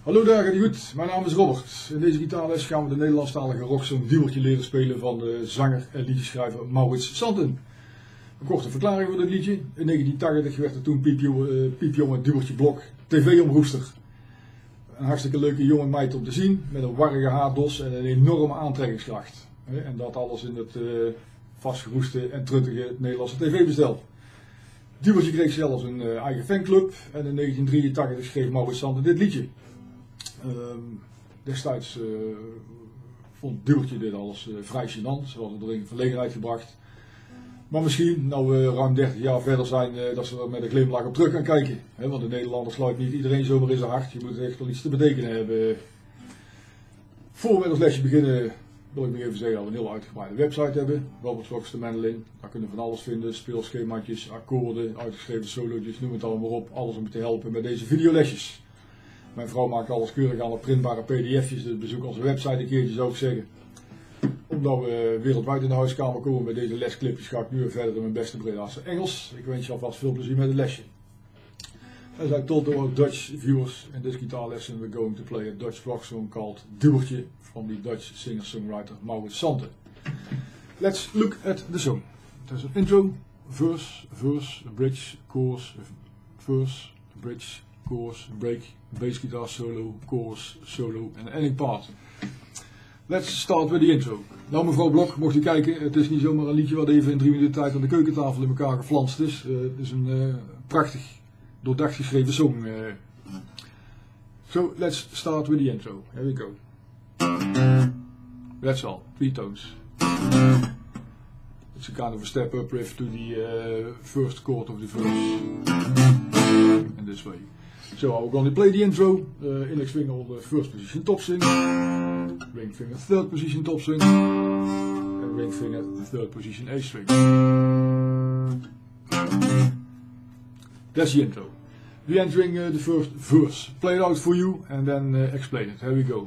Hallo daar, gaat het goed? Mijn naam is Robert. In deze gitaarles gaan we de Nederlandstalige rocksong Duveltje leren spelen van de zanger en liedjeschrijver Maurits Santen. Een korte verklaring voor dit liedje. In 1980 werd er toen piepjonge Duveltje Blok tv-omroepster. Een hartstikke leuke jonge meid om te zien, met een warrige haardos en een enorme aantrekkingskracht. En dat alles in het vastgeroeste en truttige Nederlandse tv-bestel. Duveltje kreeg zelfs een eigen fanclub en in 1983 schreef Maurits Santen dit liedje. Destijds vond Duveltje dit alles vrij gênant, ze hadden er in verlegenheid gebracht. Maar misschien, nou we ruim 30 jaar verder zijn, dat ze er met een glimlach op terug gaan kijken. Want de Nederlander sluit niet iedereen zomaar in zijn hart, je moet echt wel iets te betekenen hebben. Voor we met ons lesje beginnen wil ik nog even zeggen dat we een heel uitgebreide website hebben. Robert Vlogs de Mendeling, daar kunnen we van alles vinden, speelschemaatjes, akkoorden, uitgeschreven solootjes, noem het allemaal op. Alles om je te helpen met deze videolesjes. Mijn vrouw maakt alles keurig aan de printbare pdf'jes, dus bezoek onze website een keertje, zou ik zeggen. Omdat we wereldwijd in de huiskamer komen met deze lesclipjes, ga ik nu weer verder in mijn beste Bredaanse Engels. Ik wens je alvast veel plezier met het lesje. As I told our Dutch viewers, in this guitar lesson we're going to play a Dutch rock song called Duveltje from the Dutch singer-songwriter Maurits Santen. Let's look at the song. There's an intro, verse, a bridge, chorus, verse, a bridge, chorus, break, bass guitar solo, chorus, solo en ending part. Let's start with the intro. Nou mevrouw Blok, mocht u kijken, het is niet zomaar een liedje wat even in 3 minuten tijd aan de keukentafel in elkaar geflanst is. Het is een prachtig, doordacht geschreven song. So let's start with the intro. Here we go. That's all, 3 tones. It's a kind of a step up riff to the first chord of the verse. In this way. So we're going to play the intro, index finger on the first position top string, ring finger third position top string, and ring finger third position A string. That's the intro. We're entering the first verse. Play it out for you and then explain it. Here we go.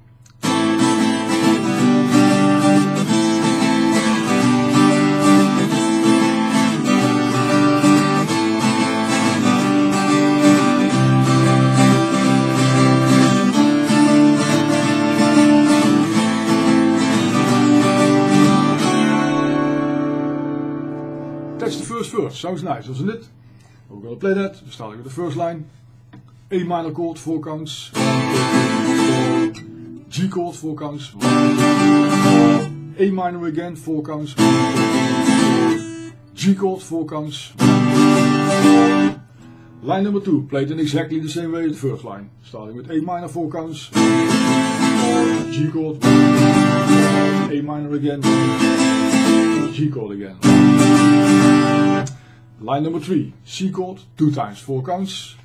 That's the first verse. Sounds nice, doesn't it? We're going to play that. We're starting with the first line. A minor chord, 4 counts. G chord, 4 counts. A minor again, 4 counts. G chord, 4 counts. Line number 2, played in exactly the same way as the first line. Starting with A minor, 4 counts. G chord. A minor again. G chord again. Line number 3, C chord, 2 times, 4 counts.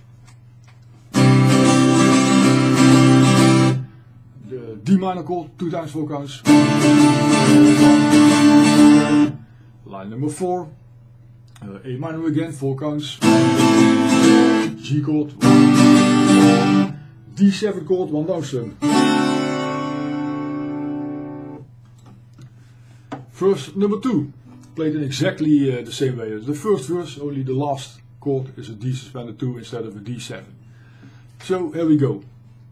The D minor chord, 2 times, 4 counts. Line number 4, A minor again, 4 counts. G chord, D7 chord, 1 down strum. Verse number 2. Played in exactly the same way as the first verse, only the last chord is a D suspended 2 instead of a D7. So here we go.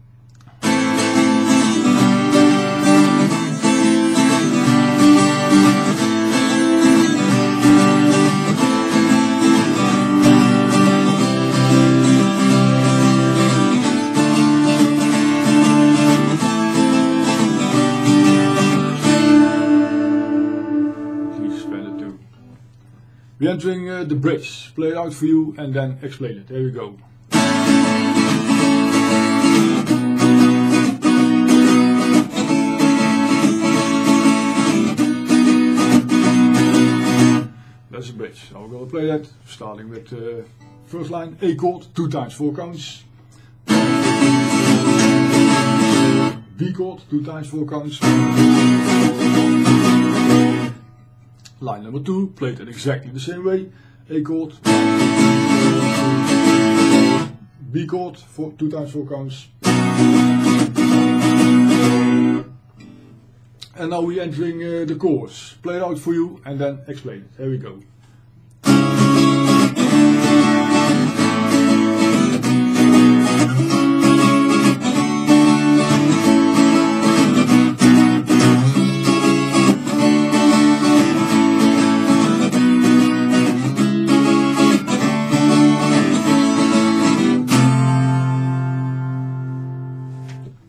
We're entering the bridge. Play it out for you and then explain it. Here we go. That's the bridge. So we're going to play that. Starting with first line, A chord, 2 times, 4 counts. B chord, 2 times, 4 counts. Line number 2, played in exactly the same way. A chord, B chord, 2 times 4 counts. And now we're entering the chorus. Play it out for you and then explain it. Here we go.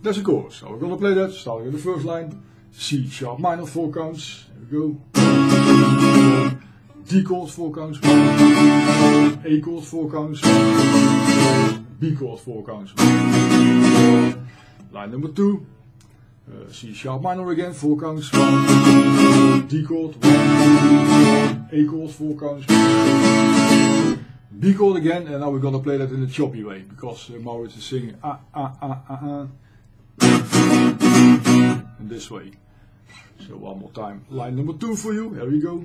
That's a chorus. So we're going to play that, starting with the first line. C sharp minor, 4 counts. There we go. D chord, 4 counts. A chord, 4 counts. B chord, 4 counts. Line number 2. C sharp minor again, 4 counts. D chord, 1, A chord, 4 counts. B chord again, and now we're gonna play that in a choppy way because Maurits is singing in this way. So one more time, line number 2 for you. Here we go.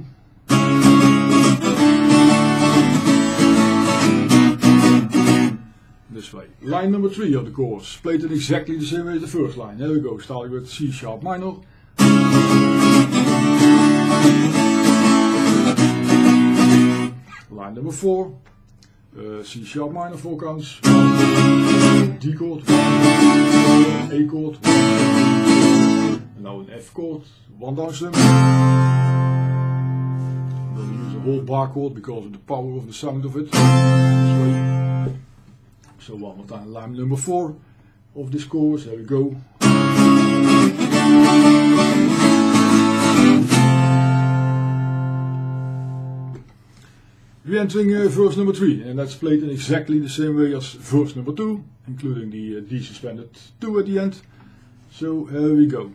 This way. Line number 3 of the chorus, played it exactly the same way as the first line. There we go, starting with C sharp minor. Line number 4, C sharp minor, 4 counts. D chord, A chord, and now an F chord, 1 downstem. We'll use a whole bar chord because of the power of the sound of it. This way. So one more time, line number 4 of this chorus, there we go. We're entering verse number 3, and that's played in exactly the same way as verse number 2, including the D suspended 2 at the end. So here we go.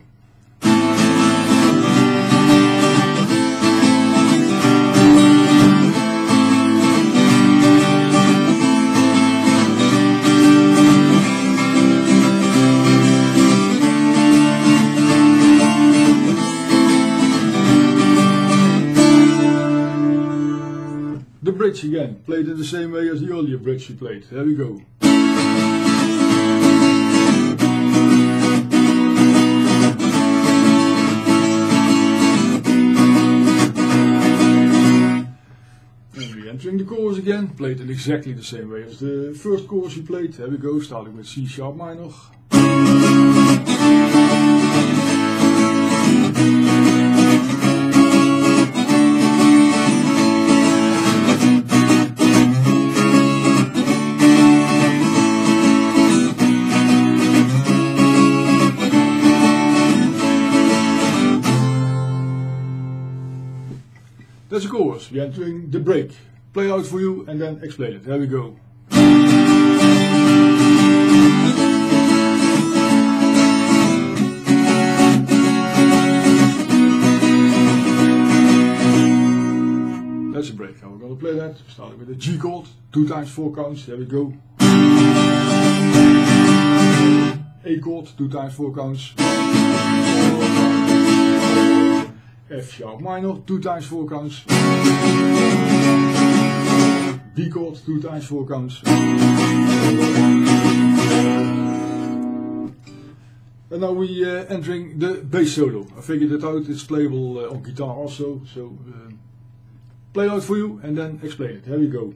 The bridge again, played in the same way as the earlier bridge we played. There we go. And we're entering the chorus again, played in exactly the same way as the first chorus we played. There we go, starting with C sharp minor. That's the chorus. We're entering the break. Play out for you and then explain it. There we go. That's a break. How we're going to play that. Starting with the G chord. 2 times 4 counts. There we go. A chord. 2 times 4 counts. F sharp minor, 2 times 4 counts. B chord, 2 times 4 counts. And now we entering the bass solo. I figured it out, it's playable on guitar also. So play out for you and then explain it. Here we go.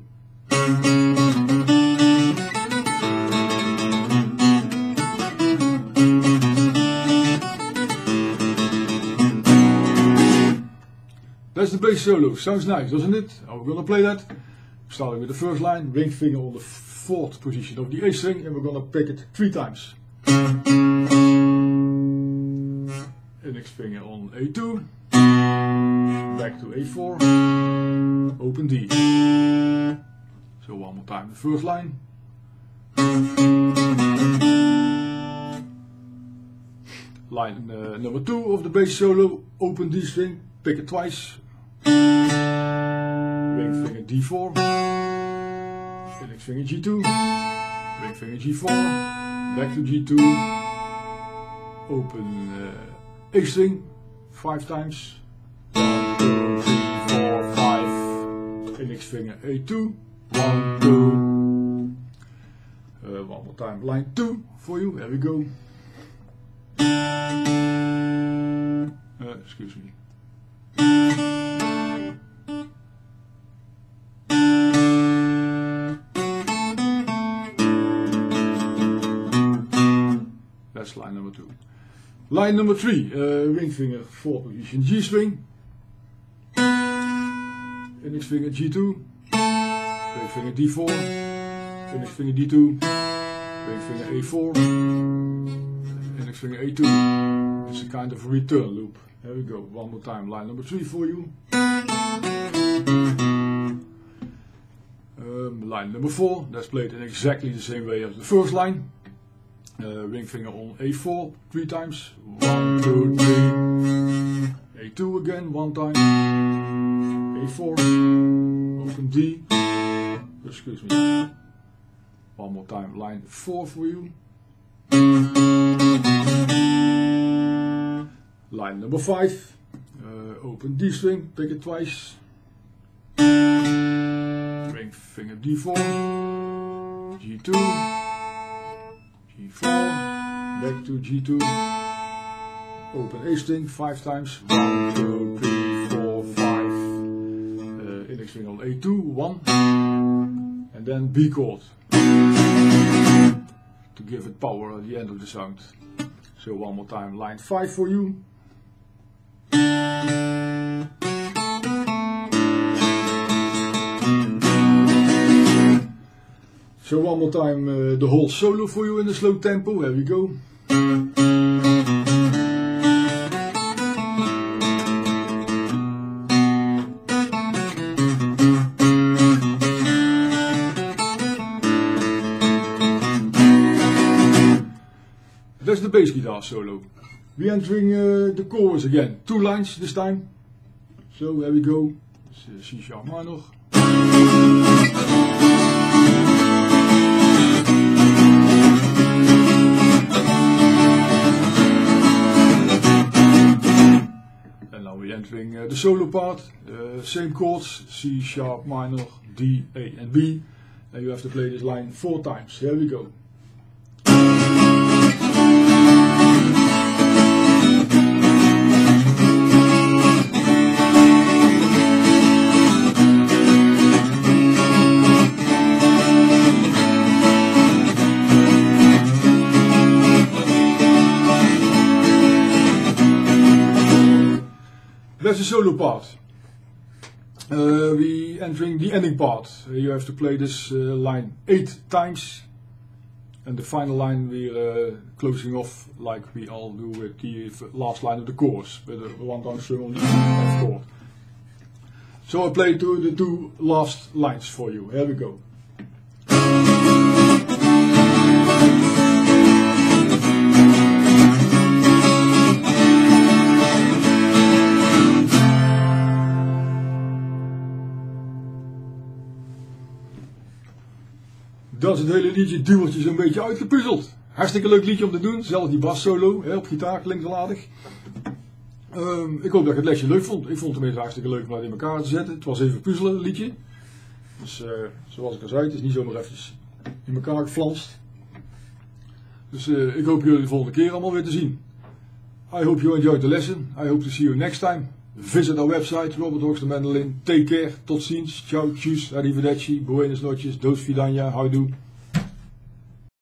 That's the bass solo. Sounds nice, doesn't it? We're going to play that. Starting with the first line, ring finger on the 4th position of the A string, and we're going to pick it 3 times. Index finger on A2, back to A4, open D. So one more time, the first line. Line number 2 of the bass solo, open D string, pick it twice. Ring finger D4, index finger G2, ring finger G4, back to G2, open A string 5 times, 1, 2, 3, 4, 5, index finger A2, 1, 2, one more time, line 2 for you, there we go. Excuse me. That's line number 2. Line number 3, ring finger 4th position G string, index finger G2, ring finger D4, index finger D2, ring finger A4, index finger A2. It's a kind of a return loop. Here we go, one more time, line number 3 for you. Line number 4, that's played in exactly the same way as the first line. Ring finger on A4 3 times. 1, 2, 3. A2 again, 1 time. A4. Open D. Excuse me. One more time, line 4 for you. Line number 5. Open D string, pick it twice. Ring finger D4. G2. G4, back to G2, open A string 5 times, 1, 2, 3, 4, 5, index finger on A2, 1, and then B chord, to give it power at the end of the sound. So one more time, line 5 for you. So one more time the whole solo for you in a slow tempo. Here we go. That's the bass guitar solo. We're entering the chorus again. 2 lines this time. So here we go. It's C sharp minor. Entering the solo part, same chords, C sharp minor, D, A and B, and you have to play this line 4 times. Here we go. That's the solo part. We entering the ending part. You have to play this line 8 times, and the final line we're closing off like we all do with the last line of the chorus, with a 1 down string on the F chord. So I play the 2 last lines for you. Here we go. Dat is het hele liedje, duweltje zo'n beetje uitgepuzzeld. Hartstikke leuk liedje om te doen, zelfs die bas solo op gitaar klinkt wel aardig. Ik hoop dat je het lesje leuk vond. Ik vond het tenminste hartstikke leuk om dat in elkaar te zetten. Het was even puzzelen, het liedje. Dus zoals ik al zei, het is niet zomaar eventjes in elkaar geflanst. Dus ik hoop jullie de volgende keer allemaal weer te zien. I hope you enjoyed the lesson. I hope to see you next time. Visit our website, Robert Hoogste Mandolin. Take care, tot ziens, ciao, tjus, arrivederci, buenas noches, dos vidania, houdoe.